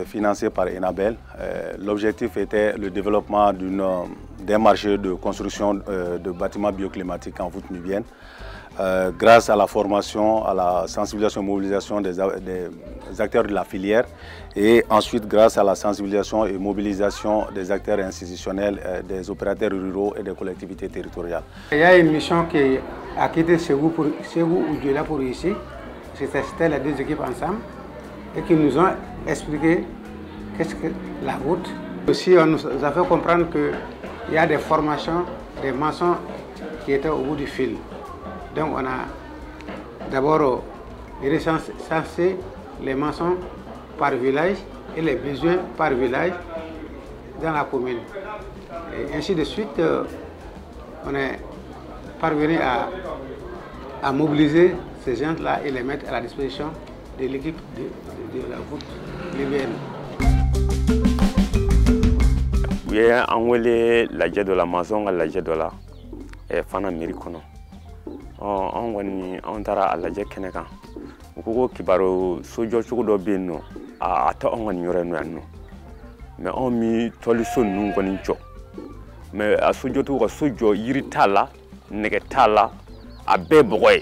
financé par Enabel. L'objectif était le développement d'un marché de construction de bâtiments bioclimatiques en voûte nubienne. Grâce à la formation, à la sensibilisation et mobilisation des acteurs de la filière et ensuite grâce à la sensibilisation et mobilisation des acteurs institutionnels, des opérateurs ruraux et des collectivités territoriales. Il y a une mission qui a quitté Ségou ou Dioula pour ici. C'était les deux équipes ensemble et qui nous ont expliqué qu'est-ce que la route. Aussi, on nous a fait comprendre qu'il y a des formations des maçons qui étaient au bout du fil. Donc on a d'abord recensé les maçons par village et les besoins par village dans la commune. Et ainsi de suite, on est parvenu à mobiliser ces gens-là et les mettre à la disposition de l'équipe de la voûte libyenne. Oui, on voulait la jet de la maçon, la jet de la fana mérikono. On tara à la jet keneka. Ko kibaro sojo chugo do benno a ta on ngani yore no. Mais on mi solution nu ngoni cho. Mais a sojo to ko sojo yiri tala nege tala a be boy.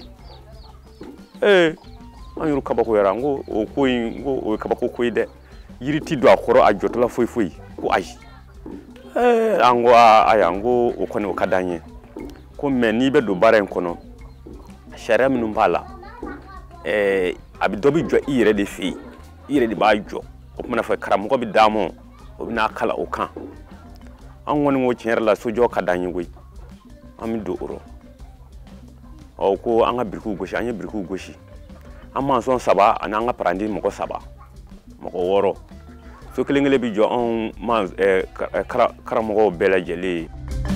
On yuru kabako yara ngo o koyi ngo o kabako koyi de yiri ti do akoro a jotola foi ko aji. Ango ayango o koni o kadanye. Ko meni be do bare nkono. Shere minnu b'a la a bɛ dɔ bɛ jɔ i yɛrɛ de fɛ yen i yɛrɛ de b'a jɔ o tumana fɔ karamɔgɔ bɛ d'a ma o bɛ n'a kala o kan an kɔni ko tiɲɛ yɛrɛ la sojɔ ka d'an ye koyi an bɛ don o rɔ ko an ka birikiw gosi an ye birikiw gosi an mansɔn 3 ani an ka parandi mɔgɔ 3 mɔgɔ 6 so kelen kelen bɛ jɔ anw karamɔgɔw bɛɛ lajɛlen.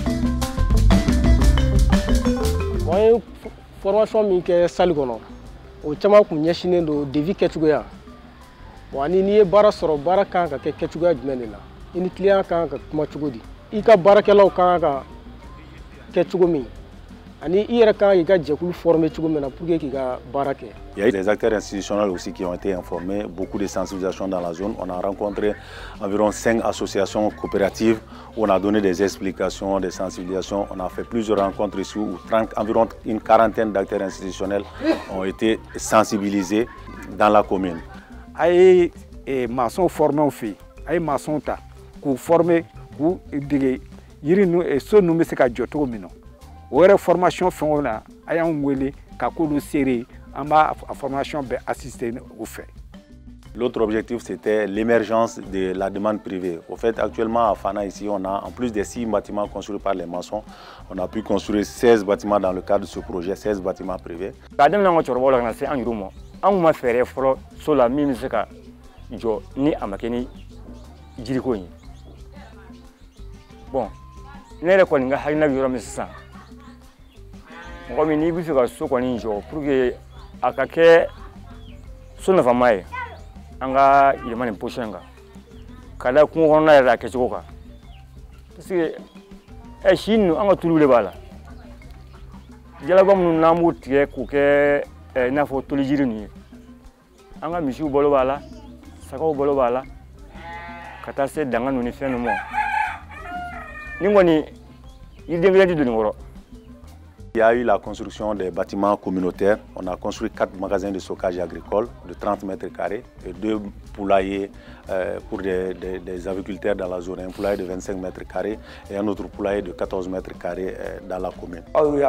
Formation min kɛ salle kɔnɔ o caman kun ɲɛsinnen don devis kɛcogoya bon ani n'i ye baara sɔrɔ baara kan ka kɛ kɛcogoya jumɛn de la i ni client kan ka kuma cogo di i ka baarakɛlaw kan ka kɛ cogo min ani i yɛrɛ kan k'i ka jɛkulu former cogo min na pour que k'i ka baara kɛ. Il y a eu des acteurs institutionnels aussi qui ont été informés, beaucoup de sensibilisation dans la zone. On a rencontré environ 5 associations coopératives où on a donné des explications, des sensibilisations. On a fait plusieurs rencontres ici où environ une quarantaine d'acteurs institutionnels ont été sensibilisés dans la commune. Aïe, maçons formés au fait, aïe maçons ta, pour former, pour dire, nous et ceux nous mettons à joto mino. Ou formation font là, aïe on voulait qu'à série. La formation assistée au fait. L'autre objectif, c'était l'émergence de la demande privée. Au fait, actuellement, à Fana, ici, on a, en plus des 6 bâtiments construits par les maçons, on a pu construire 16 bâtiments dans le cadre de ce projet, 16 bâtiments privés. Bon, akake suna famaye anga ilimani poshenga kada kungona ya kechoka parce que shinu anga tulule bala jala bamnu namu tie kuke na fo tulijiri ni anga mishu bolo bala sako bolo bala kata se danga nuni fenu mo ningoni yidengele di ngoro. Il y a eu la construction des bâtiments communautaires. On a construit 4 magasins de stockage agricole de 30 mètres carrés et 2 poulaillers pour des agriculteurs dans la zone. Un poulailler de 25 mètres carrés et un autre poulailler de 14 mètres carrés dans la commune.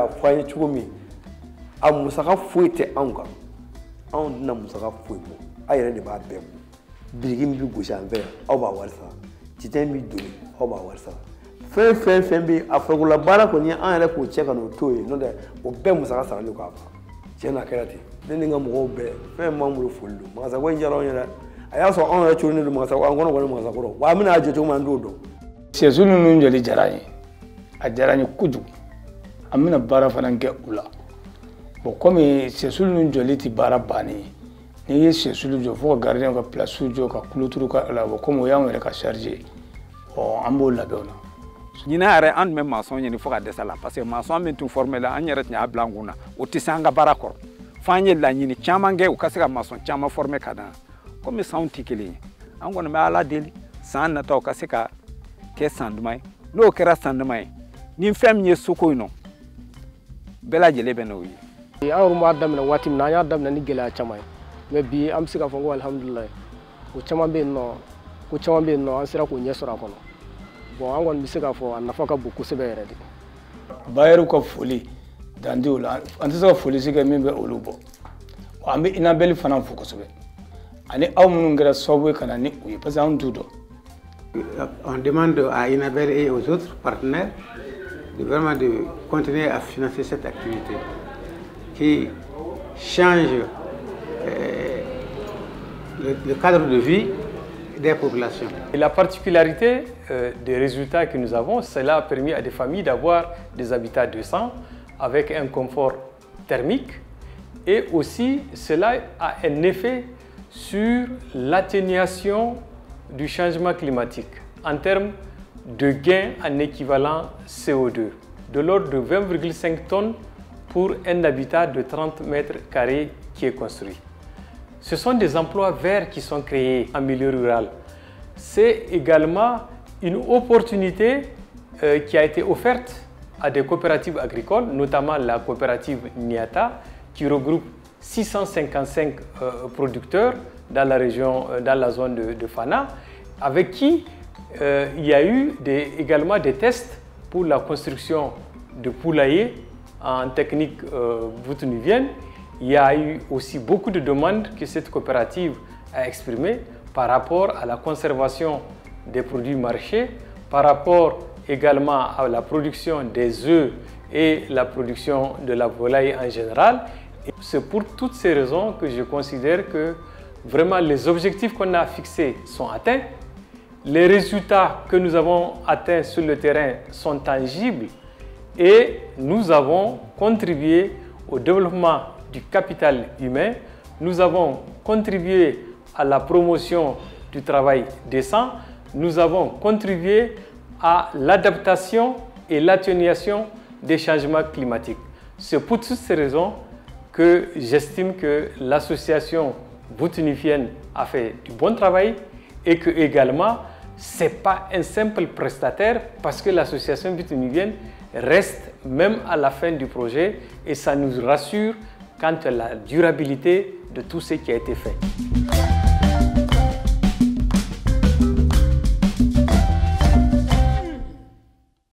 Fɛn bɛ a farikolo baara kɔni an yɛrɛ k'o cɛ ka n'o to yen n'o tɛ o bɛɛ musaka sarali k'a ban tiɲɛ na kɛra ten ne ni n ka mɔgɔw bɛɛ fɛn m'an bolo foli don masako in diyara anw yɛrɛ a y'a sɔrɔ anw yɛrɛ cogolen don masako an kɔnɔ kɔni masakɔrɔ wa an bɛna a jɔ cogo min an t'o dɔn. Sɛsu ninnu jɔli diyara n ye a diyara n ye kojugu an bɛna baara fana kɛ u la bon komi sɛsu ninnu jɔli tɛ baara bannen ye n'i ye sɛsu jɔ fo ka gardien ka place jɔ ka kuloturu ka la bon komi o y'anw yɛrɛ ka charge ye an b'o labɛn o la. Ɲinan yɛrɛ an tun bɛ maçon ɲini fo ka dɛsɛ la parce que maçon min tun formé la an yɛrɛ tun y'a bila an kun na o tɛ se an ka baara kɔrɔ f'an ye laɲini caman kɛ u ka se ka maçon caman formé ka d'an komi sanw tɛ kelen ye an kɔni bɛ ala deli san nataw ka se ka kɛ san duman ye n'o kɛra san duman ye ni fɛn min ye soko in nɔ bɛɛ lajɛlen bɛ n'o ye. an yɛrɛ b'a daminɛ waati min na an y'a daminɛ ni gɛlɛya caman ye mais bi an bɛ se k'a fɔ ko alhamdulilayi ko caman bɛ yen nɔ an sera k'o ɲɛ sɔrɔ a kɔnɔ bon an kɔni bɛ se k'a fɔ a nafa ka bon kosɛbɛ yɛrɛ de. baayɛriw ka foli dan tɛ o la an tɛ se ka foli si kɛ min bɛ olu bɔ wa an bɛ INABEL fana fo kosɛbɛ ani aw minnu kɛra sababu ye ka na ni o ye parce que an t'u dɔn. On demande à INABEL et aux autres partenaires vraiment de continuer à financer cette activité qui change le cadre de vie des populations. Et la particularité des résultats que nous avons, cela a permis à des familles d'avoir des habitats décents avec un confort thermique et aussi cela a un effet sur l'atténuation du changement climatique en termes de gains en équivalent CO2 de l'ordre de 20,5 tonnes pour un habitat de 30 mètres carrés qui est construit. Ce sont des emplois verts qui sont créés en milieu rural. C'est également une opportunité qui a été offerte à des coopératives agricoles, notamment la coopérative Niata, qui regroupe 655 producteurs dans la région, dans la zone de Fana, avec qui il y a eu également des tests pour la construction de poulaillers en technique boutonivienne. Il y a eu aussi beaucoup de demandes que cette coopérative a exprimées par rapport à la conservation des produits maraîchers, par rapport également à la production des œufs et la production de la volaille en général. C'est pour toutes ces raisons que je considère que vraiment les objectifs qu'on a fixés sont atteints. Les résultats que nous avons atteints sur le terrain sont tangibles et nous avons contribué au développement du capital humain. Nous avons contribué à la promotion du travail décent. Nous avons contribué à l'adaptation et l'atténuation des changements climatiques. C'est pour toutes ces raisons que j'estime que l'association boutonivienne a fait du bon travail et que également ce n'est pas un simple prestataire parce que l'association boutonivienne reste même à la fin du projet et ça nous rassure quant à la durabilité de tout ce qui a été fait.